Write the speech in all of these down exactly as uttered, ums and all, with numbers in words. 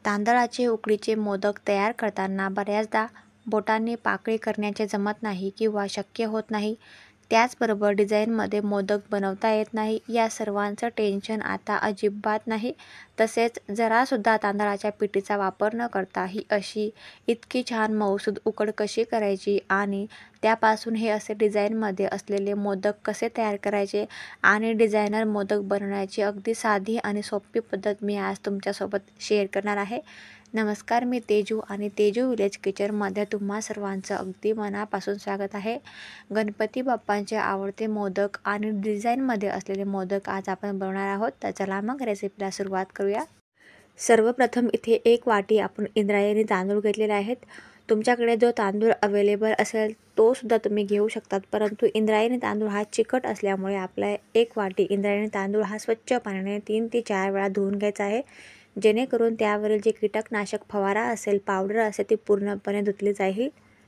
तांदळाचे उकडीचे मोदक तयार करताना बऱ्याचदा बोटांनी पाकळी करण्याचे जमत नाही किंवा शक्य होत नाही. त्याचबरोबर डिझाईनमध्ये मोदक बनवता येत नाही. या सर्वांचं टेन्शन आता अजिबात नाही. तसेच जरासुद्धा तांदळाच्या पिठीचा वापर न करता ही अशी इतकी छान मऊसूद उकड कशी करायची आणि त्यापासून हे असे डिझाईनमध्ये असलेले मोदक कसे तयार करायचे आणि डिझायनर मोदक बनवण्याची अगदी साधी आणि सोपी पद्धत मी आज तुमच्यासोबत शेअर करणार आहे. नमस्कार, मी तेजू आणि तेजू विलेज किचनमध्ये तुम्हा सर्वांचं अगदी मनापासून स्वागत आहे. गणपती बाप्पांचे आवडते मोदक आणि डिझाईनमध्ये असलेले मोदक आज आपण बनवणार आहोत. तर चला मग रेसिपीला सुरुवात करूया. सर्वप्रथम इथे एक वाटी आपण इंद्रायणी तांदूळ घेतलेले आहेत. तुमच्याकडे जो तांदूळ अवेलेबल असेल तो सुद्धा तुम्ही घेऊ शकतात, परंतु इंद्रायणी तांदूळ हा चिकट असल्यामुळे आपला एक वाटी इंद्रायणी तांदूळ हा स्वच्छ पाण्याने तीन ते चार वेळा धुवून घ्यायचा आहे, जेणेकरून त्यावरील जे कीटकनाशक फवारा असेल, पावडर असेल, ती पूर्णपणे धुतली जाईल.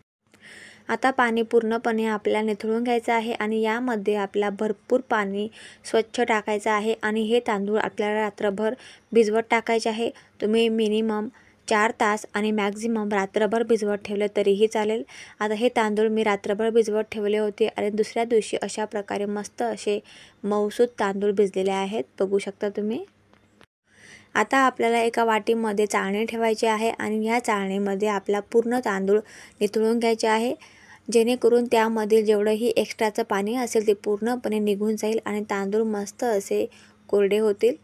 आता पाणी पूर्णपणे आपल्याला निथळून घ्यायचं आहे आणि यामध्ये आपला भरपूर पाणी स्वच्छ टाकायचं आहे आणि हे तांदूळ आपल्याला रात्रभर भिजवत टाकायचे आहे. तुम्ही मिनिमम चार तास आणि मॅक्झिमम रात्रभर भिजवत ठेवले तरीही चालेल. आता हे तांदूळ मी रात्रभर भिजवत ठेवले होते आणि दुसऱ्या दिवशी अशा प्रकारे मस्त असे मऊसूद तांदूळ भिजलेले आहेत, बघू शकता तुम्ही. आता आपल्याला एका वाटीमध्ये चाळणी ठेवायची आहे आणि या चाळणीमध्ये आपला पूर्ण तांदूळ निथळून घ्यायचे आहे, जेणेकरून त्यामधील जेवढंही एक्स्ट्राचं पाणी असेल ते पूर्णपणे निघून जाईल आणि तांदूळ मस्त असे कोरडे होतील.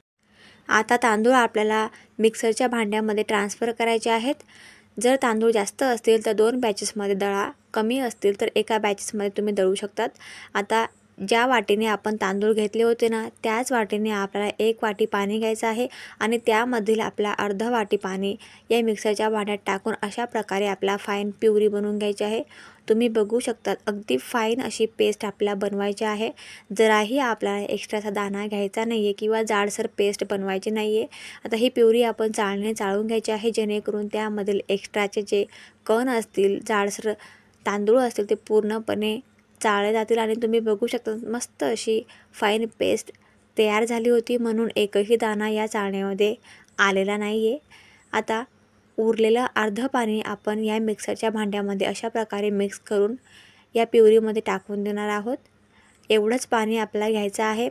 आता तांदूळ आपल्याला मिक्सरच्या भांड्यामध्ये ट्रान्सफर करायचे आहेत. जर तांदूळ जास्त असतील तर दोन बॅचेसमध्ये दळा, कमी असतील तर एका बॅचेसमध्ये तुम्ही दळू शकतात. आता ज्या वाटीने आपण तांदूळ घेतले होते ना, त्याच वाटीने आपल्याला एक वाटी पाणी घ्यायचं आहे आणि त्यामधील आपला अर्धा वाटी पाणी या मिक्सरच्या भांड्यात टाकून अशा प्रकारे आपला फाईन प्युरी बनवून घ्यायची आहे. तुम्ही बघू शकता अगदी फाईन अशी पेस्ट आपल्याला बनवायची आहे. जराही आपल्याला एक्स्ट्राचा दाणा घ्यायचा नाही आहे किंवा जाडसर पेस्ट बनवायची नाही आहे. आता ही प्युरी आपण चाळणीने चाळून घ्यायची आहे, जेणेकरून त्यामधील एक्स्ट्राचे जे कण असतील, जाडसर तांदूळ असतील, ते पूर्णपणे चाळले जातील आणि तुम्ही बघू शकता मस्त अशी फाईन पेस्ट तयार झाली होती, म्हणून एकही दाणा या चाळणीमध्ये आलेला नाही आहे. आता उरलेलं अर्धं पाणी आपण या मिक्सरच्या भांड्यामध्ये अशा प्रकारे मिक्स करून या प्युरीमध्ये टाकून देणार आहोत. एवढंच पाणी आपल्याला घ्यायचं आहे.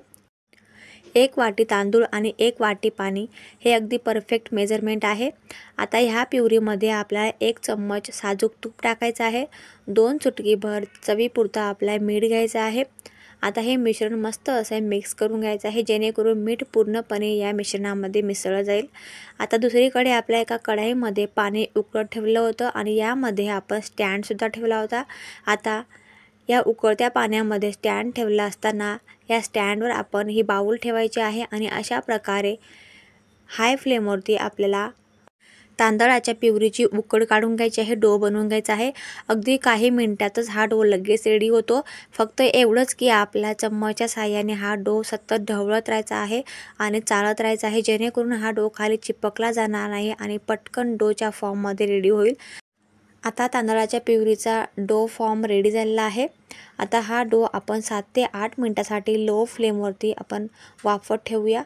एक वाटी तांदूळ आणि एक वाटी पाणी हे अगदी परफेक्ट मेजरमेंट आहे. आता ह्या प्युरीमध्ये आपल्याला एक चम्मच साजूक तूप टाकायचं आहे. दोन चुटकीभर चवीपुरता आपल्याला मीठ घ्यायचं आहे. आता हे मिश्रण मस्त असं मिक्स करून घ्यायचं आहे, जेणेकरून मीठ पूर्णपणे या मिश्रणामध्ये मिसळलं जाईल. आता दुसरीकडे आपल्या एका कढईमध्ये पाणी उकळत ठेवलं होतं आणि यामध्ये आपण स्टँडसुद्धा ठेवला होता. आता या उकळत्या पाण्यामध्ये स्टँड ठेवला असताना या स्टँडवर आपण ही बाऊल ठेवायची आहे आणि अशा प्रकारे हाय फ्लेमवरती आपल्याला तांदळाच्या प्युरीची उकड काढून घ्यायची आहे, डो बनवून घ्यायचा आहे. अगदी काही मिनिटातच हा डो लगेच रेडी होतो. फक्त एवढंच की आपल्या चम्मचच्या साहाय्याने हा डो सतत ढवळत राहायचा आहे आणि चाळत राहायचा आहे, जेणेकरून हा डो खाली चिपकला जाणार नाही आणि पटकन डोच्या फॉर्ममध्ये रेडी होईल. आता तांदळाच्या प्युरीचा डो फॉर्म रेडी झालेला आहे. आता हा डो आपण सात ते आठ मिनटासाठी लो फ्लेमवरती आपण वाफत ठेवूया.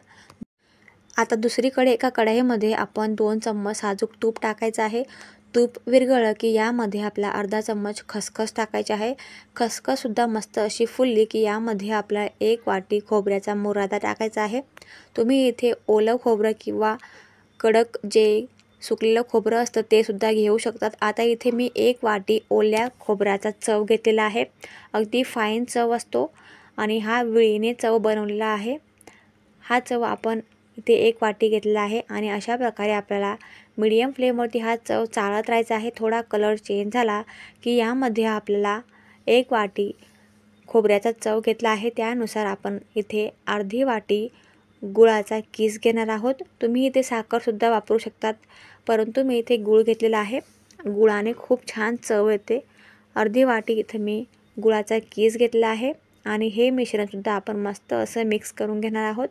आता दुसरीकडे एका कढईमध्ये आपण दोन चम्मच साजूक तूप टाकायचं आहे. तूप विरघळलं की यामध्ये आपला अर्धा चम्मच खसखस टाकायचे आहे. खसखससुद्धा मस्त अशी फुलली की यामध्ये आपला एक वाटी खोबऱ्याचा मुरादा टाकायचा आहे. तुम्ही इथे ओलं खोबरं किंवा कडक जे सुकलेलं खोबरं असतं ते सुद्धा घेऊ शकतात. आता इथे मी एक वाटी ओल्या खोबऱ्याचा चव घेतलेला आहे. अगदी फाईन चव असतो आणि हा विळीने चव बनवलेला आहे. हा चव आपण इथे एक वाटी घेतलेला आहे आणि अशा प्रकारे आपल्याला मीडियम फ्लेमवरती हा चव चाळत राहायचा आहे. थोडा कलर चेंज झाला की यामध्ये आपल्याला एक वाटी खोबऱ्याचा चव घेतला आहे, त्यानुसार आपण इथे अर्धी वाटी गुळाचा किस घेणार आहोत. तुम्ही इथे साखरसुद्धा वापरू शकतात, परंतु मी इथे गूळ घेतलेला आहे. गुळाने खूप छान चव येते. अर्धी वाटी इथे मी गुळाचा किस घेतला आहे आणि हे मिश्रणसुद्धा आपण मस्त असं मिक्स करून घेणार आहोत.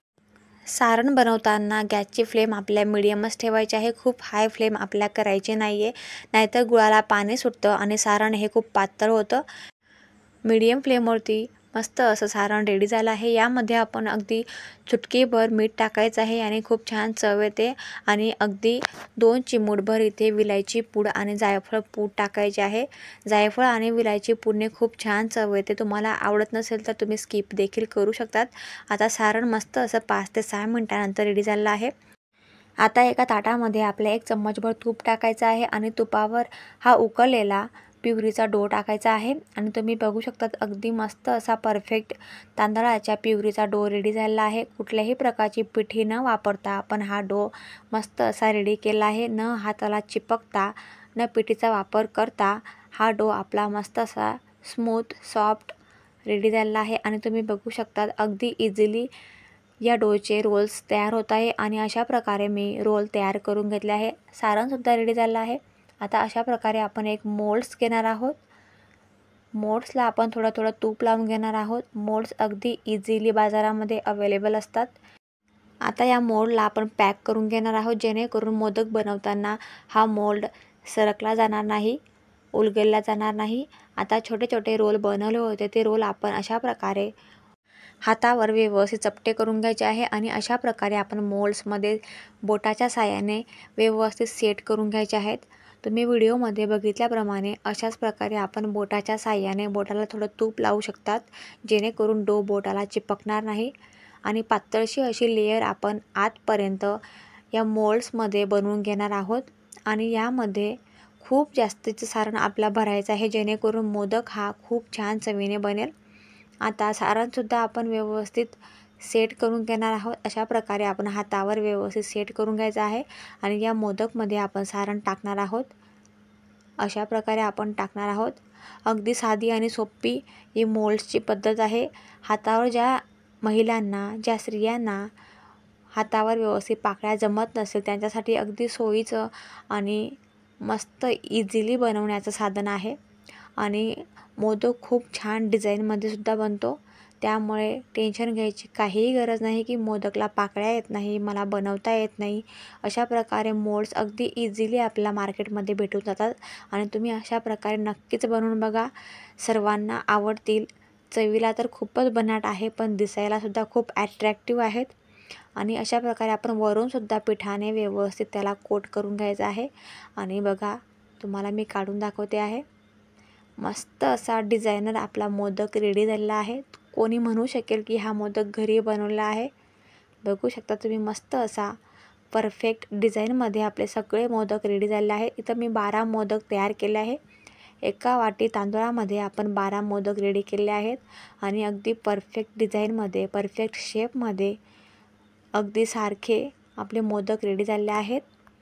सारण बनवताना गॅसची फ्लेम आपल्या मिडियमच ठेवायची आहे. खूप हाय फ्लेम आपल्या करायची नाही आहे, नाहीतर गुळाला पाणी सुटतं आणि सारण हे खूप पातळ होतं. मीडियम फ्लेमवरती मस्त असं सारण रेडी झालं आहे। यामध्ये आपण अगदी चुटकीभर मीठ टाकायचं आहे आणि खूप छान चव येते आणि अगदी दोन चिमूटभर इथे विलायची पूड आणि जायफळ पूड टाकायचे आहे। जायफळ आणि विलायची पूडने खूप छान चव येते। तुम्हाला आवडत नसेल तर तुम्ही स्किप देखील करू शकतात। आता सारण मस्त असं पाच ते सहा मिनिटांनंतर रेडी झालं आहे। आता एका ताटामध्ये आपल्या एक चम्मचभर तूप टाकायचं आहे आणि तुपावर हा उकळलेला प्युरीचा डो टाकायचा आहे आणि तुम्ही बघू शकतात अगदी मस्त असा परफेक्ट तांदळाच्या प्युरीचा डो रेडी झालेला आहे। कुठल्याही प्रकारची पिठी न वापरता आपण हा डो मस्त असा रेडी केला आहे। न हाताला चिपकता न पिठीचा वापर करता हा डो आपला मस्त असा स्मूथ सॉफ्ट रेडी झालेला आहे आणि तुम्ही बघू शकतात अगदी इझिली या डोचे रोल्स तयार होत आहे आणि अशा प्रकारे मी रोल तयार करून घेतले आहे। सारणसुद्धा रेडी झालं आहे। आता अशा प्रकारे आपण एक मोल्ड्स घेणार आहोत। मोल्ड्सला आपण थोडं थोडं तूप लावून घेणार आहोत। मोल्ड्स अगदी इझिली बाजारामध्ये अवेलेबल असतात। आता या मोल्डला आपण पॅक करून घेणार आहोत जेणेकरून मोदक बनवताना हा मोल्ड सरकला जाणार नाही, उलगडला जाणार नाही। आता छोटे छोटे रोल बनवले होते ते रोल आपण अशा प्रकारे हातावर व्यवस्थित चपटे करून घ्यायचे आहे आणि अशा प्रकारे आपण मोल्ड्समध्ये बोटाच्या साहाय्याने व्यवस्थित सेट करून घ्यायचे आहेत। तुम्ही व्हिडिओमध्ये बघितल्याप्रमाणे अशाच प्रकारे आपण बोटाच्या साहाय्याने बोटाला थोडं तूप लावू शकतात जेणेकरून डो बोटाला चिपकणार नाही आणि पातळशी अशी लेयर आपण आतपर्यंत या मोल्ड्समध्ये बनवून घेणार आहोत आणि यामध्ये खूप जास्तीचं सारण आपला भरायचं आहे जेणेकरून मोदक हा खूप छान चवीने बनेल। आता सारणसुद्धा आपण व्यवस्थित सेट करून घेणार आहोत। अशा प्रकारे आपण हातावर व्यवस्थित सेट करून घ्यायचं आहे आणि या मोदकमध्ये आपण सारण टाकणार आहोत। अशा प्रकारे आपण टाकणार आहोत। अगदी साधी आणि सोपी ही मोल्ड्सची पद्धत आहे। हातावर ज्या महिलांना ज्या स्त्रियांना हातावर व्यवस्थित पाकळ्या जमत नसेल त्यांच्यासाठी अगदी सोयीचं आणि मस्त इझिली बनवण्याचं साधन आहे आणि मोदक खूप छान डिझाईनमध्ये सुद्धा बनतो। त्यामुळे टेन्शन घ्यायची काहीही गरज नाही की मोदकला पाकळ्या येत नाही, मला बनवता येत नाही। अशा प्रकारे मोल्ड्स अगदी इझिली आपल्याला मार्केटमध्ये भेटून जातात आणि तुम्ही अशा प्रकारे नक्कीच बनवून बघा, सर्वांना आवडतील। चवीला तर खूपच बनाट आहे पण दिसायलासुद्धा खूप ॲट्रॅक्टिव्ह आहेत आणि अशा प्रकारे आपण वरूनसुद्धा पिठाने व्यवस्थित त्याला कोट करून घ्यायचं आहे आणि बघा तुम्हाला मी काढून दाखवते आहे। मस्त असा डिझायनर आपला मोदक रेडी झालेला आहे। कोणी म्हणू शकेल की हा मोदक घरी बनवला आहे। बघू शकता तुम्ही मस्त असा परफेक्ट डिझाईनमध्ये आपले सगळे मोदक रेडी झाले आहे। इथं मी बारा मोदक तयार केले आहे। एका वाटी तांदूळामध्ये आपण बारा मोदक रेडी केले आहेत आणि अगदी परफेक्ट डिझाईनमध्ये परफेक्ट शेपमध्ये अगदी सारखे आपले मोदक रेडी झाले आहेत।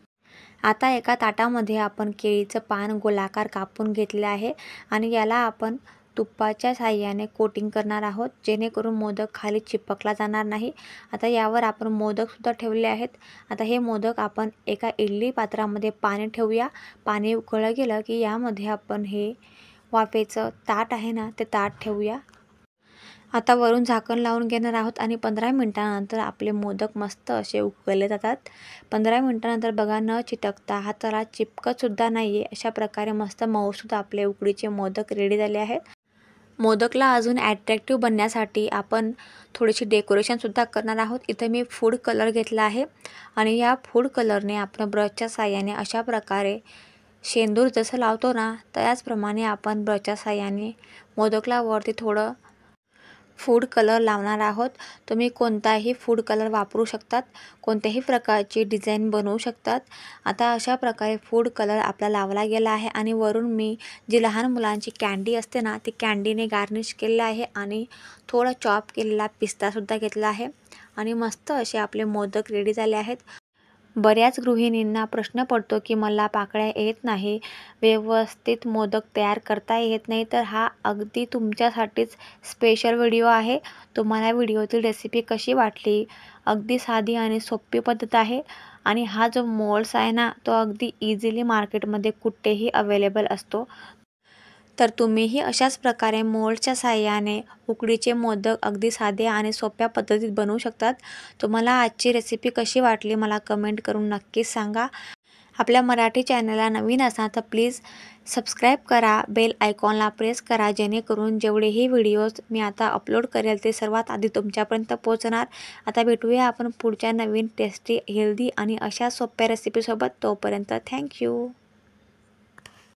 आता एका ताटामध्ये आपण केळीचं पान गोलाकार कापून घेतले आहे आणि याला आपण तुपाच्या साहाय्याने कोटिंग करणार आहोत जेणेकरून मोदक खाली चिपकला जाणार नाही। आता यावर आपण मोदकसुद्धा ठेवले आहेत। आता हे मोदक आपण एका इडली पात्रामध्ये पाणी ठेवूया। पाणी उकळलं गेलं की यामध्ये आपण हे वाफेचं ताट आहे ना ते ताट ठेवूया। आता वरून झाकण लावून घेणार आहोत आणि पंधरा मिनिटांनंतर आपले मोदक मस्त असे उकळले जातात। पंधरा मिनिटांनंतर बघा न चिटकता हाताला चिपकतसुद्धा नाही आहे अशा प्रकारे मस्त मऊसूद आपले उकडीचे मोदक रेडी झाले आहेत। मोदकला अजून ॲट्रॅक्टिव्ह बनण्यासाठी आपण थोडीशी डेकोरेशनसुद्धा करणार आहोत। इथे मी फूड कलर घेतला आहे आणि या फूड कलरने आपण ब्रशच्या साहाय्याने अशा प्रकारे शेंदूर जसं लावतो ना त्याचप्रमाणे आपण ब्रशच्या साहाय्याने मोदकला वरती थोडं फूड कलर लावणार आहोत। तुम्ही कोणताही फूड कलर वापरू शकतात, कोणत्याही प्रकारची डिझाईन बनवू शकतात। आता अशा प्रकारे फूड कलर आपला लावला गेला आहे आणि वरून मी जी लहान मुलांची कँडी असते ना ती कँडीने गार्निश केलेलं आहे आणि थोडा चॉप केलेला पिस्तासुद्धा घेतला आहे आणि मस्त असे आपले मोदक रेडी झाले आहेत। बऱ्याच गृहिणींना प्रश्न पडतो की मला पाकळ्या येत नाही, व्यवस्थित मोदक तयार करता येत नाही, तर हा अगदी तुमच्यासाठीच स्पेशल व्हिडिओ आहे। तुम्हाला व्हिडिओतील रेसिपी कशी वाटली? अगदी साधी आणि सोपी पद्धत आहे आणि हा जो मोल्ड्स आहे ना तो अगदी इझिली मार्केटमध्ये कुठेही अवेलेबल असतो। तर तुम्हीही अशाच प्रकारे मोल्डच्या साहाय्याने उकडीचे मोदक अगदी साधे आणि सोप्या पद्धतीत बनवू शकतात। तुम्हाला आजची रेसिपी कशी वाटली मला कमेंट करून नक्कीच सांगा आपल्या मराठी चॅनलला नवीन असाल तर प्लीज सबस्क्राईब करा, बेल आयकॉनला प्रेस करा, जेणेकरून जेवढेही व्हिडिओज मी आता अपलोड करेल ते सर्वात आधी तुमच्यापर्यंत पोहोचणार. आता भेटूया आपण पुढच्या नवीन टेस्टी, हेल्दी आणि अशा सोप्या रेसिपीसोबत. तोपर्यंत थँक्यू.